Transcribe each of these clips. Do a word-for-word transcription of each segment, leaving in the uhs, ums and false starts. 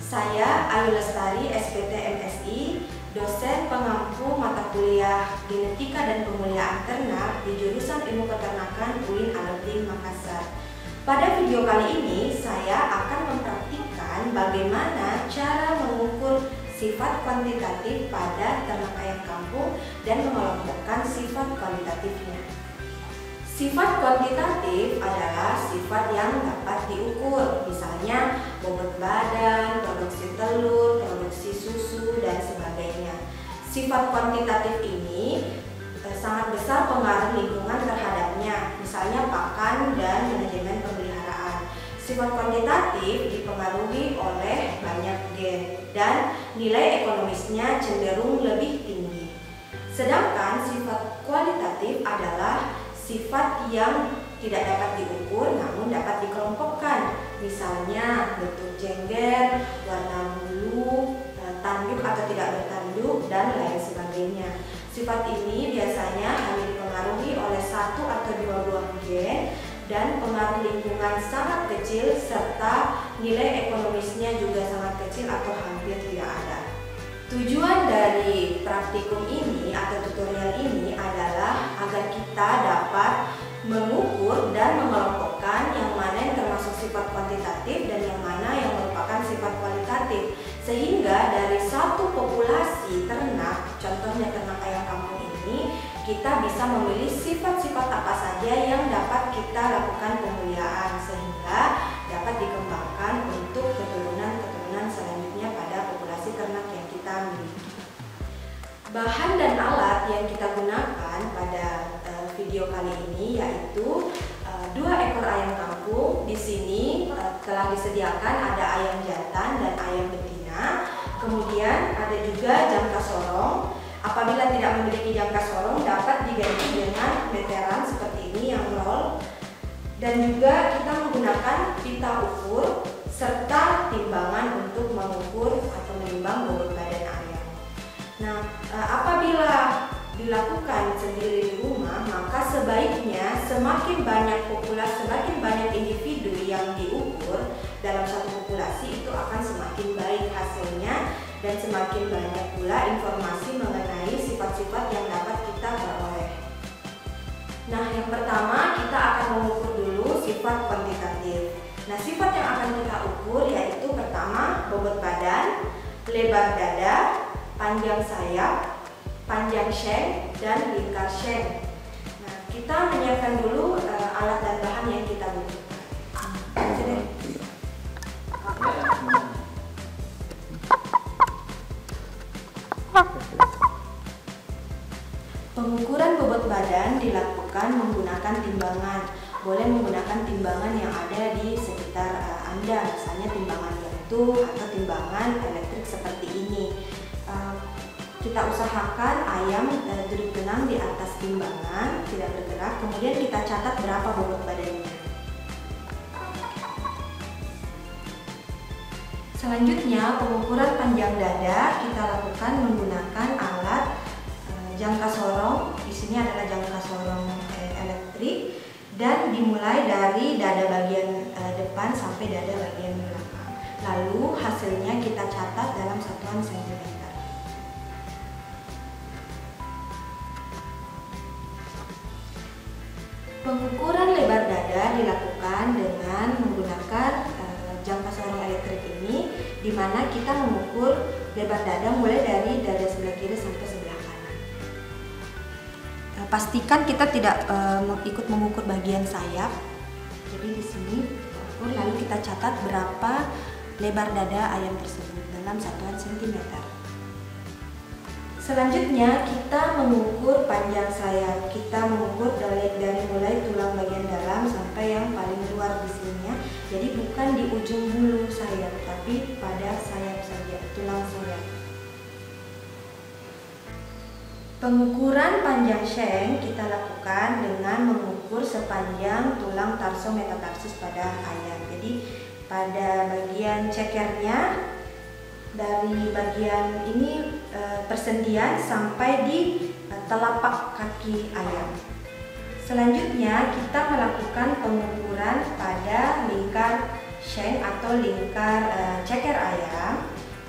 Saya Ayu Lestari, S P T M S I, dosen pengampu mata kuliah Genetika dan Pemuliaan Ternak di jurusan Ilmu Peternakan U I N Alauddin Makassar. Pada video kali ini, saya akan mempraktikkan bagaimana cara mengukur sifat kuantitatif pada ternak ayam kampung dan mengelompokkan sifat kualitatifnya. Sifat kuantitatif adalah sifat yang dapat diukur, misalnya bobot badan, produksi telur, produksi susu, dan sebagainya. Sifat kuantitatif ini eh, sangat besar pengaruh lingkungan terhadapnya, misalnya pakan dan manajemen pemeliharaan. Sifat kuantitatif dipengaruhi oleh banyak gen dan nilai ekonomisnya cenderung lebih tinggi. Sedangkan sifat kualitatif adalah sifat yang tidak dapat diukur namun dapat dikelompokkan, misalnya bentuk jengger, warna bulu, tanduk atau tidak bertanduk, dan lain sebagainya. Sifat ini biasanya hanya dipengaruhi oleh satu atau dua buah gen dan pengaruh lingkungan sangat kecil serta nilai ekonomisnya juga sangat kecil atau hampir tidak ada. Tujuan dari praktikum ini atau tutorial ini adalah agar kita dapat mengukur dan mengelompokkan yang mana yang termasuk sifat kuantitatif dan yang mana yang merupakan sifat kualitatif, sehingga dari satu populasi ternak, contohnya ternak ayam kampung ini, kita bisa memilih sifat-sifat apa saja yang dapat kita lakukan pemuliaan sehingga dapat dikembangkan untuk keturunan-keturunan selanjutnya pada populasi ternak yang kita miliki. Bahan dan alat yang kita gunakan pada uh, video kali ini yaitu uh, dua ekor ayam kampung. Di sini uh, telah disediakan ada ayam jantan dan ayam betina. Kemudian ada juga jangka sorong. Apabila tidak memiliki jangka sorong dapat diganti dengan meteran seperti ini yang roll. Dan juga kita menggunakan pita ukur serta timbangan untuk mengukur atau menimbang bobot badan ayam. Nah, apabila dilakukan sendiri di rumah, maka sebaiknya semakin banyak populasi, semakin banyak individu yang diukur dalam satu populasi itu akan semakin baik hasilnya dan semakin banyak pula informasi mengenai sifat-sifat yang dapat kita peroleh. Nah, yang pertama kita akan mengukur dulu sifat kuantitatif. Nah, sifat yang akan kita ukur yaitu pertama bobot badan, lebar dada, panjang sayap, panjang shank, dan lingkar shank. Nah, kita menyiapkan dulu uh, alat dan bahan yang kita butuhkan. Sini. Pengukuran bobot badan dilakukan menggunakan timbangan. Boleh menggunakan timbangan yang ada di sekitar uh, Anda, misalnya timbangan bentuk atau timbangan elektrik seperti ini. Uh, kita usahakan ayam uh, duduk tenang di atas timbangan, tidak bergerak, kemudian kita catat berapa bobot badannya. Selanjutnya, pengukuran panjang dada kita lakukan menggunakan alat uh, jangka sorong. Di sini adalah jangka sorong uh, elektrik. Dan dimulai dari dada bagian e, depan sampai dada bagian belakang. Lalu hasilnya kita catat dalam satuan sentimeter. Pengukuran lebar dada dilakukan dengan menggunakan e, jangka sorong elektrik ini, di mana kita mengukur lebar dada mulai dari dada sebelah kiri sampai sebelah kanan. Pastikan kita tidak uh, ikut mengukur bagian sayap. Jadi di sini ukur, lalu kita catat berapa lebar dada ayam tersebut dalam satuan sentimeter. Selanjutnya kita mengukur panjang sayap. Kita mengukur dari, dari mulai tulang bagian dalam sampai yang paling luar di sini ya. Jadi bukan di ujung bulu sayap, tapi pada sayap saja, tulang sayap. Pengukuran panjang shank kita lakukan dengan mengukur sepanjang tulang tarsometatarsus pada ayam. Jadi pada bagian cekernya dari bagian ini e, persendian sampai di e, telapak kaki ayam. Selanjutnya kita melakukan pengukuran pada lingkar shank atau lingkar e, ceker ayam.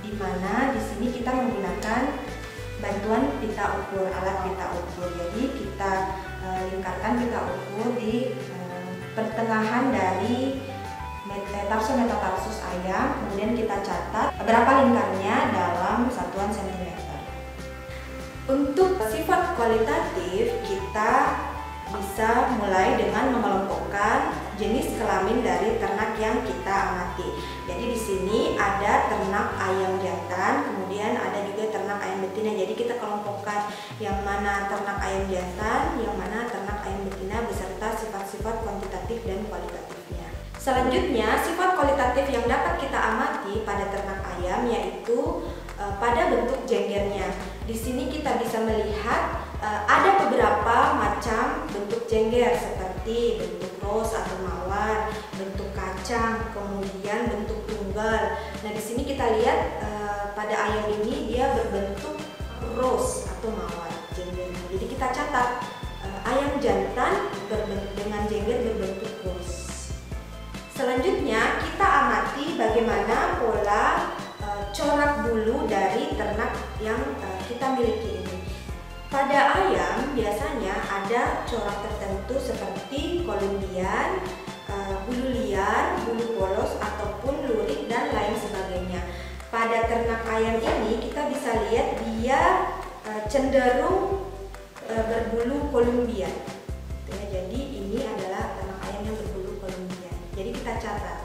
di mana di sini kita menggunakan bantuan pita ukur, alat pita ukur. Jadi kita e, lingkarkan pita ukur di e, pertengahan dari tarsus metatarsus ayam, kemudian kita catat berapa lingkarnya dalam satuan sentimeter. Untuk sifat kualitatif, kita bisa mulai dengan mengelompokkan jenis kelamin dari ternak yang kita amati. Jadi di sini ada ternak ayam jantan, kemudian ada juga ternak ayam betina. Jadi kita kelompokkan yang mana ternak ayam jantan, yang mana ternak ayam betina beserta sifat-sifat kuantitatif dan kualitatifnya. Selanjutnya, sifat kualitatif yang dapat kita amati pada ternak ayam yaitu e, pada bentuk jenggernya. Di sini kita bisa melihat e, ada beberapa macam bentuk jengger seperti bentuk ros atau mawar, bentuk kacang, kemudian bentuk tunggal. Nah, di sini kita lihat e, pada ayam ini dia berbentuk ros atau mawar jenggernya. Jadi kita catat e, ayam jantan dengan jengger berbentuk ros. Selanjutnya kita amati bagaimana pola e, corak bulu dari ternak yang e, kita miliki ini. Pada ayam biasanya ada corak tertentu seperti kolumbian, e, bulu liar, bulu polos ataupun lurik dan lain sebagainya. Pada ternak ayam ini kita bisa lihat dia e, cenderung e, berbulu kolumbian. Ya, jadi ini adalah ternak ayam yang berbulu kolumbian. Jadi kita catat.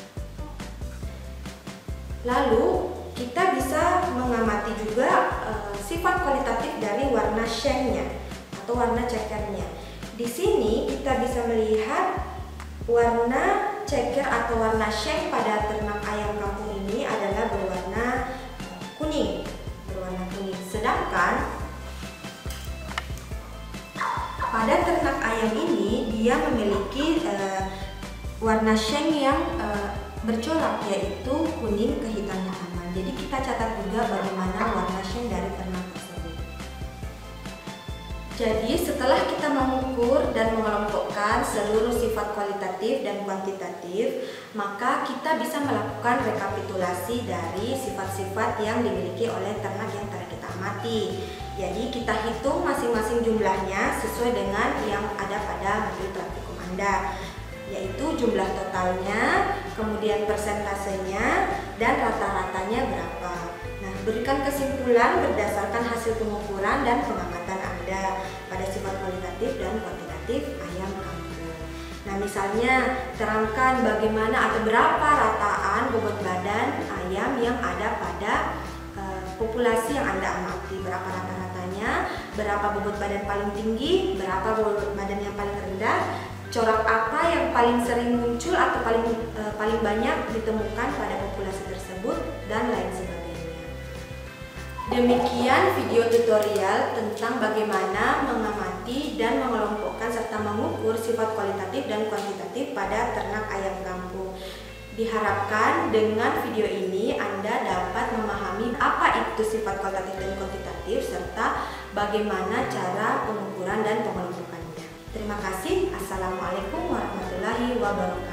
Lalu kita bisa mengamati juga e, sifat kualitatif dari warna shengnya atau warna cekernya. Di sini kita bisa melihat warna ceker atau warna sheng pada ternak ayam kampung ini adalah berwarna e, kuning, berwarna kuning. Sedangkan pada ternak ayam ini dia memiliki e, warna sheng yang e, bercorak yaitu kuning kehitaman. Jadi kita catat juga bagaimana warna sheng dari ternak tersebut. Jadi setelah kita mengukur dan mengelompokkan seluruh sifat kualitatif dan kuantitatif, maka kita bisa melakukan rekapitulasi dari sifat-sifat yang dimiliki oleh ternak yang telah kita amati. Jadi kita hitung masing-masing jumlahnya sesuai dengan yang ada pada modul praktikum Anda, yaitu jumlah totalnya, kemudian persentasenya, dan rata-ratanya berapa. Nah, berikan kesimpulan berdasarkan hasil pengukuran dan pengamatan Anda pada sifat kualitatif dan kuantitatif ayam kampung. Nah, misalnya terangkan bagaimana atau berapa rataan bobot badan ayam yang ada pada uh, populasi yang Anda amati, berapa rata-ratanya, berapa bobot badan paling tinggi, berapa bobot badan yang paling rendah, corak apa yang paling sering muncul atau paling e, paling banyak ditemukan pada populasi tersebut, dan lain sebagainya. Demikian video tutorial tentang bagaimana mengamati dan mengelompokkan serta mengukur sifat kualitatif dan kuantitatif pada ternak ayam kampung. Diharapkan dengan video ini Anda dapat memahami apa itu sifat kualitatif dan kuantitatif serta bagaimana cara pengukuran dan pengelompokannya. Terima kasih. Assalamualaikum warahmatullahi wabarakatuh.